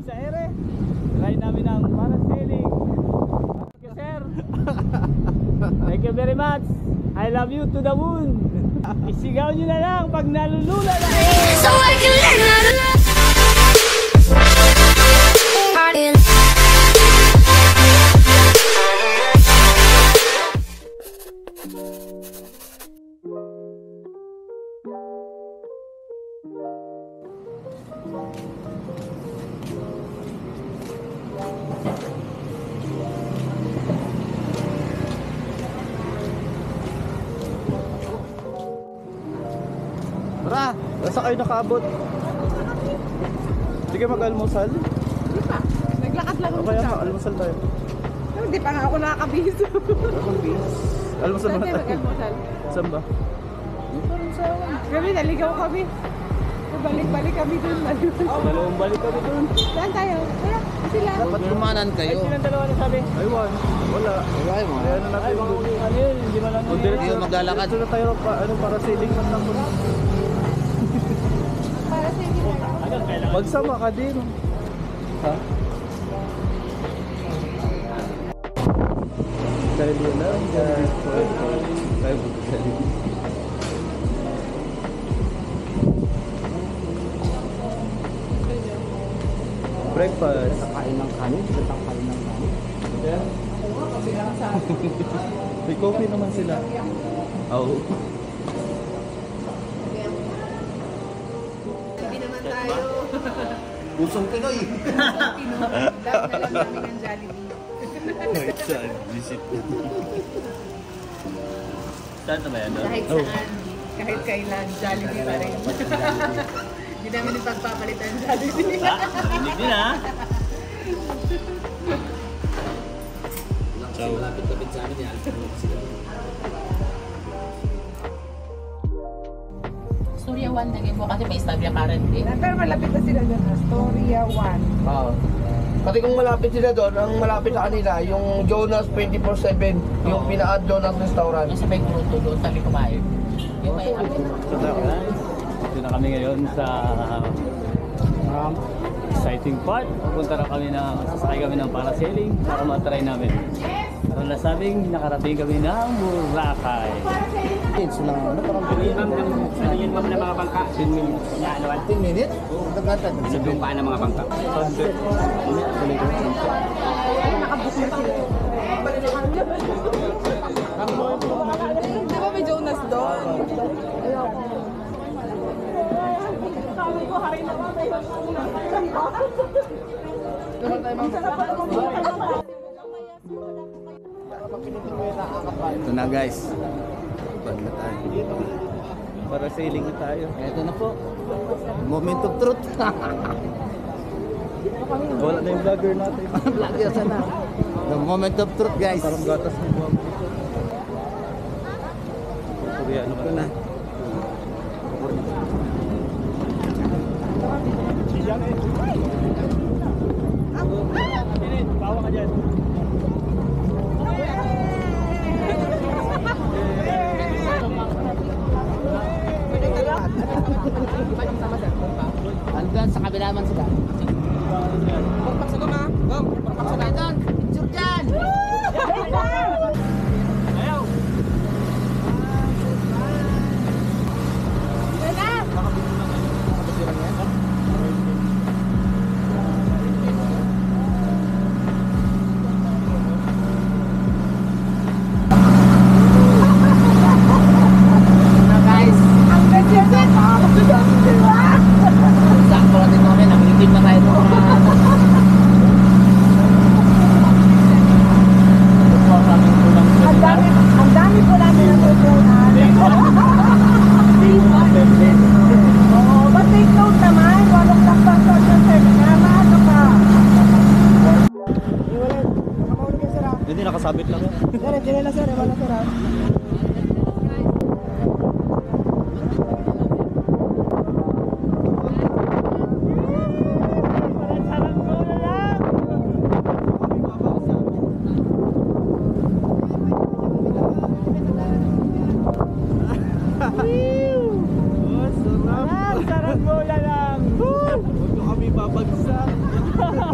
sa ere. Try namin ang parasailing. Thank you, sir. Thank you very much. I love you to the moon. Isigaw nyo na lang pag nalulula na. So I can learn how to love. Tara, nasa kayo nakaabot. Sige mag-almusal. Hindi pa. Naglakad lang ako. Kaya almusal tayo. Hindi pa nga ako nakakabihis. Almusal Saan muna tayo tayo. mag-almusal? Saan ba? Gabi, naligaw kami. Balik-balik kami dun. Dalawang balik kami dun. Saan tayo? Kaya, sila. Dapat kumanan Ay, kayo. silang dalawa na sabi. Aywan. Wala. Wala mo. Kaya na Ay, natin baka doon. ano yun, hindi mo lang O, diretso- Hindi maglalakad. diretso na tayo para sailing man lang. Para sa inyo. Magsama ka din. Ha? Dahil lang guys. Tayo magsasalit. Breakfast. Kain ng kanin. Kain ng kanin. May coffee naman sila. Oh. Sige naman tayo. Pusong Pinoy. Love na lang namin ang Jollibee. Saan? Visit. Saan na ba yan? Kahit saan, kahit kailan, Jollibee pa rin. Hindi namin ipagpapalitan ang Jollibee. Hindi din ha. Ciao. Lapit-lapit sa amin yan. Surya 1 lagay mo kasi may stab yung currently. Pero malapit na sila doon. Astoria 1. Oo. Pati kung malapit sila doon, ang malapit sa kanila, yung Jonas 24/7, yung pina-add Jonas Restaurant. Yung sa may gruto doon, sabi kumain. Yung may So guys, dito na kami ngayon sa exciting part. Pupunta na kami sasakay kami ng parasailing para matry namin. Para nasabing nakarating kami ng Boracay. Minutes na, ano, parang Sabihin mo na mga bangka, 10 minutes. 10 minutes? Nagkatan. Sabihin pa ng mga bangka. Sunset. Di ba may Jonas doon? Ito na guys. Bad na tayo. Parasailing na tayo. Ito na po. Moment of truth. Wala na yung vlogger natin. Vlogger sana. The moment of truth guys. Parang gatas ng buwang. Koreano ka na. Bawa ka dyan. Andun sa kabila man sila. Pagpak sa goma. Go. Pagpak sa doon. Picture dyan. Ayaw! Sakto natin kami, nangitim na tayo. Ang dami po namin natutunan. Oo, but take note naman, 1 o'clock pa social service. Tama, ano ka? Iwalan, nakamauli ka sir. Hindi, nakasabit lang yan. Sir, hindi na sir, wala sir. Sarap bola lang! Huwag nyo kami babagsak.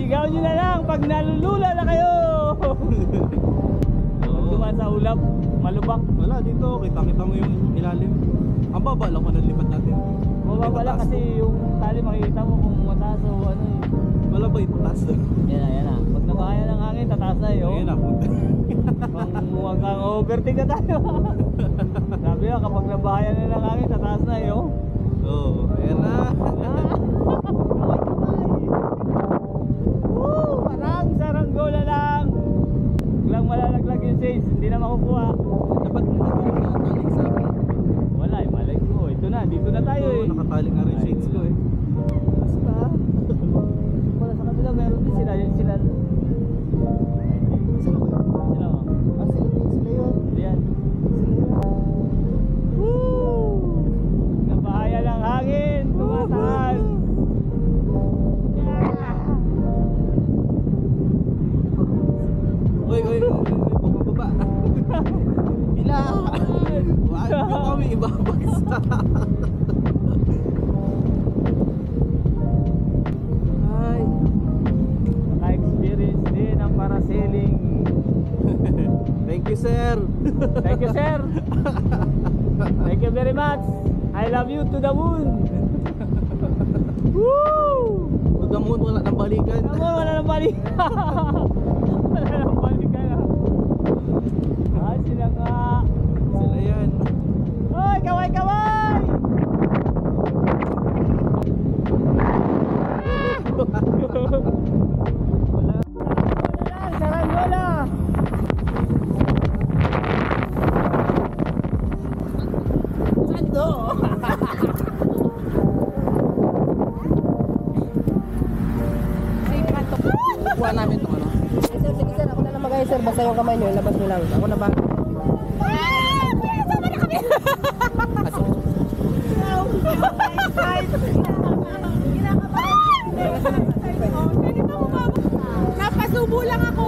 Isigaw nyo na lang pag nalulula na kayo. Dumaan sa ulap, malubak. Wala dito, kita-kita mo yung ilalim. Ang baba lang kung nalipat natin. Mababa lang kasi yung tali makikita mo kung mataas o ano eh. Wala ba yung taas? Yan na. Pag nabahaya ng hangin, tataas na yun. Ayun na, punta. Kung huwag kang overtake na tayo. Sabi nga, kapag nabahaya na ng hangin, tataas na yun. Oo, ayan na. Parang saranggola lang. Biglang malalaglag yung shades, hindi na makukuha. Dapat mo nakataling sa akin. Wala eh, malay ko. Ito na, dito na tayo eh. Nakataling nga rin yung shades ko eh. Basta. Wala sa kabila, meron din sila. Yun sila. Sila mo? Sila yun. Ayan. Woo! Nabahaya ng hangin, tumataas. Uy, baba. Pila. Wag mo kami ibabagsa. Ay. Na-experience din ang parasailing. Thank you, sir. Thank you, sir. Thank you very much. I love you to the moon. Woo! To the moon, wala nang balikan. Tama, wala nang balikan. Wala nang balikan. Ah, sila nga. Sila yan. Hoy, kaway-kaway! Wala. Saranggola. Kuha namin itong ano. Sir, sige sir, ako na lang mag-ayos sir. Basta yung kamay nyo, labas nyo lang. Ako na ba? Napasubo lang ako.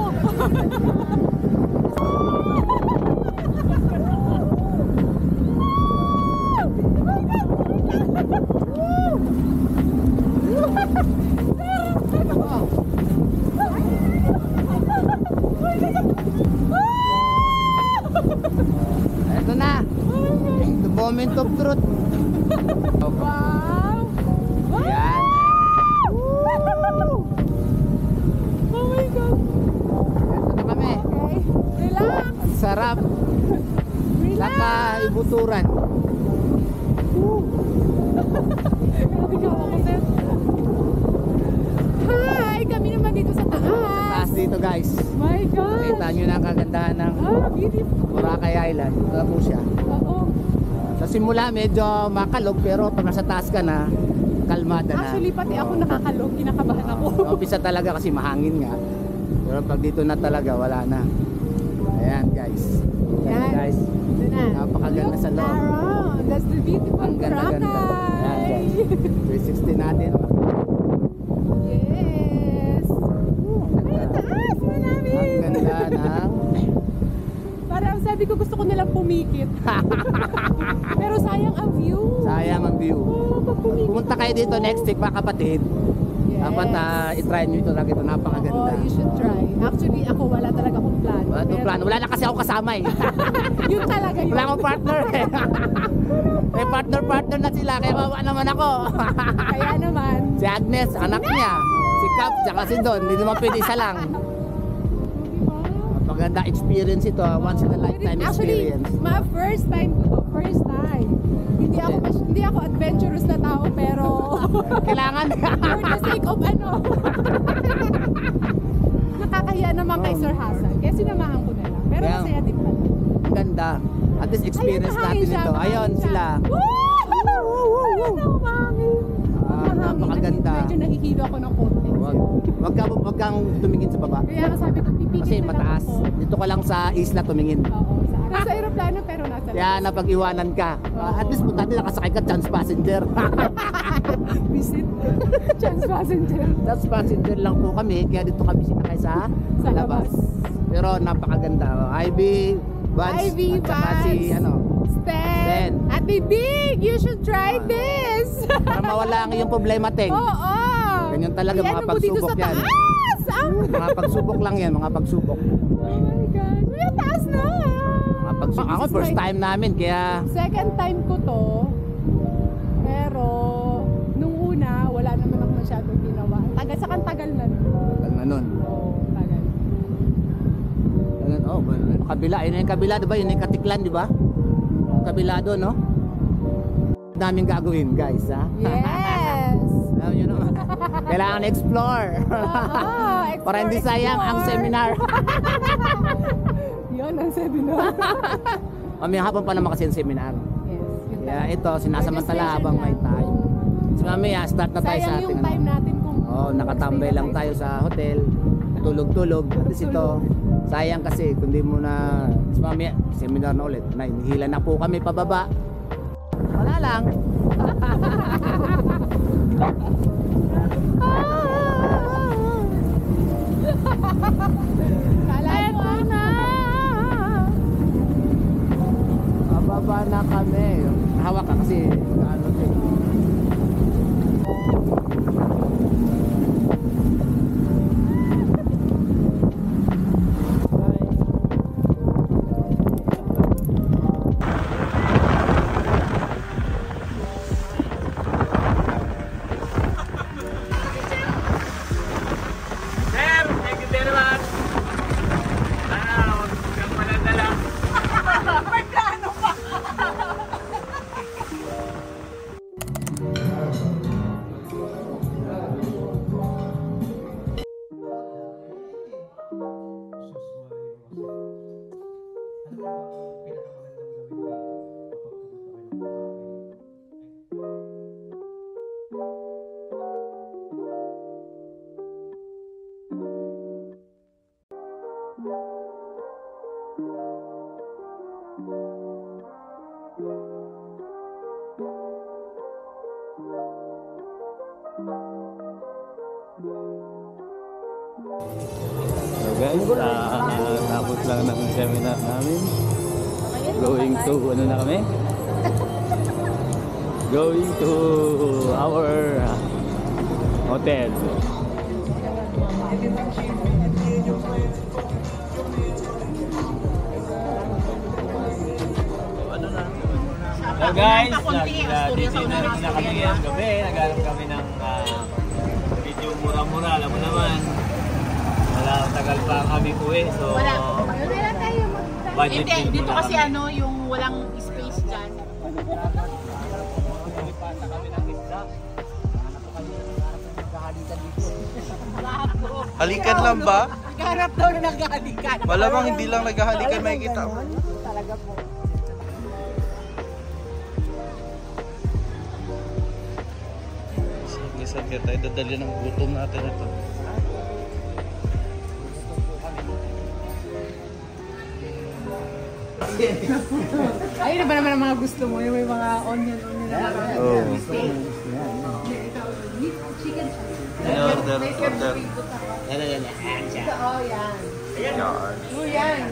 Ito na. The moment of truth. Wow! Yan. Oh my God! Ito na kami. Okay, relax! Ang sarap. Saka ibuturan. Nabigaw ako, sir. Hi! Kami naman dito sa Sa taas. taas dito guys. My God! Kita nyo na ang kagandahan ng Beautiful. Boracay Island. Ito na po siya. Oo. Sa simula medyo makalog pero pag nasa taas ka na, kalmada na. Actually, pati ako nakakalog. Kinakabahan ako. Umpisa talaga kasi mahangin nga. Pero pag dito na talaga, wala na. Ayan guys. Ayan Yan. guys. Ito na. Napakaganda sa loob. Around. That's the beautiful Ang ganda-ganda. Ayan Boracay. guys. 360 natin. Yes. Ay, ang taas na namin. Ang ganda ng... Parang sabi ko gusto ko nilang pumikit. Pero sayang ang view. Sayang ang view. Oh, pag pumikit. Pumunta kayo dito next week mga kapatid. Yes. Dapat i-try nyo ito lang. Ito napakaganda. Oh, you should try. Actually, ako wala talaga akong plan. Wala itong plano. Wala na kasi ako kasama eh. Yun talaga yun. Wala akong partner eh. May partner na sila. Kaya wawa naman ako. Kaya naman. Si Agnes, anak niya. Si Cap, tsaka si Don. Hindi naman pwede isa lang. Maganda experience ito. Once in a lifetime Actually, experience. first time ko to. First time. Hindi ako adventurous na tao, pero Kailangan. for the sake of ano. Nakakahiya naman kay Sir Hasan. Kaya sinamahan ko na lang. Pero Kaya- masaya din pala. Ang ganda. At least experience Ayun, natin mahangin siya, ito. mahangin Ayun siya. sila. Woo! Ano, mahangin. Mahangin. Napakaganda. Medyo nahihilo ako ng konti. Wag kang tumingin sa baba. Kaya nga sabi ko, pipikit Kasi na lang mataas. ako. Dito ka lang sa isla tumingin. Oo, nasa aeroplano pero nasa Kaya napag-iwanan ka. At least punta din nakasakay ka chance passenger. visit. Chance passenger. Chance passenger lang po kami. Kaya dito kami sinakay sa Sa labas. labas. Pero napakaganda. Ivy, Vance, Ivy, at saka si Vance. ano. Stan. Ate Big, you should try this. Para mawala ang iyong problema, Teng. Oo. Ganyan talaga, Iyan mga mo dito pagsubok sa yan. taas. Mga pagsubok lang yan, mga pagsubok. Oh my God. Uy, ang taas na! Mga pagsubok. Ako, first time namin, kaya... Second time ko to. Pero, nung una, wala naman ako masyadong ginawa. Tagal na nun. Tagal na nun. Oo, tagal. Ayun, oh, kabila. Yun yung kabila, diba? Yun yung Katiklan, diba? Kabila doon, no? Daming gagawin, guys, ha? Yes! Alam nyo naman. Kailangan explore. Para hindi sayang ang seminar. Yun ang seminar. Mamayang hapon pa naman kasi yung seminar. Yes, yun Kaya ito, sinasamantala habang may time. So mamaya, start na tayo sa sayang ating yung time natin kung... Oh, nakatambay lang tayo sa hotel. Tulog-tulog. At least ito, sayang kasi kung di mo na... So mamaya, seminar na ulit. Hila na po kami pababa. Wala lang. Kalain mo na! Pababa na kami. Hawak ka kasi ano ito. So guys, tapos lang ng seminar namin. Going to, ano na kami? Going to our hotel. So guys, nag-dinner na kami ngayong gabi. Naghanap kami ng medyo mura-mura, alam mo naman. Wala, tagal pa kami uwi, so budget Hindi, dito kasi ano, yung walang space dyan. Pasa kami ng isda. Halikan lang ba? Nagharap daw na naghahalikan. Malamang hindi lang naghahalikan, makikita mo. Talaga po. Saan kaya tayo dadali ng gutom natin ito? Ayun na ba naman ang mga gusto mo? Yung may mga onion na Oh. chicken. Order. Oh, yan. Yan. Oh, yan.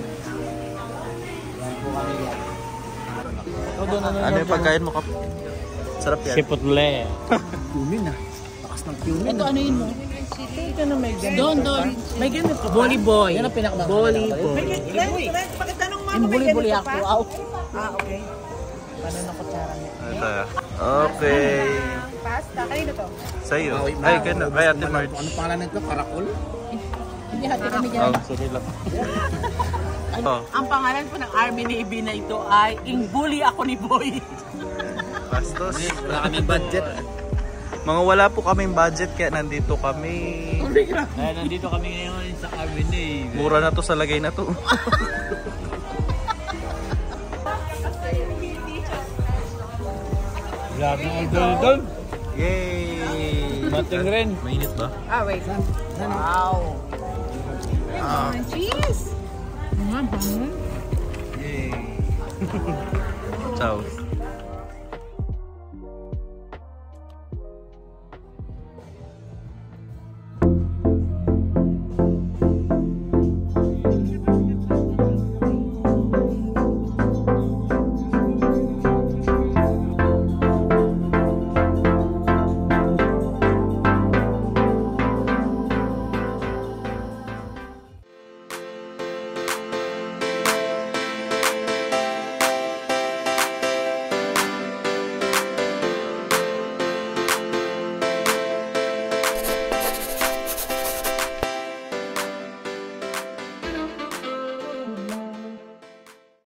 Ano yung pagkain mo, Kap? Sarap yan. Chipotle. Cumin ah. Lakas ng cumin. Ito, ano yun mo? Ito na may ganito. Don. May ganito. Bolly boy. Yan ang pinakamasarap. Bolly boy. Pakitanong mo, Yung may bully ganito ako. pa? Aw. Ah, okay. Paano na kutsara niya? Ito. Okay. Pasta. Kanino to? Sa'yo. Ay, ganda. Ay, Ate Marge. Ano pangalan nito? Karakol? Hindi, hati kami dyan. Oh, sorry lang. Oh, Ang pangalan po ng RBNB na ito ay Ingbuli Ako ni Boy. bastos. Wala kami budget. Mga wala po kaming budget kaya nandito kami. Ay, nandito kami ngayon sa Arvin. Mura na to sa lagay na to. Grab na idol doon. Yay! Mating rin. Mainit ba? Ah, wait. Wow. Cheese! Yay! Ciao.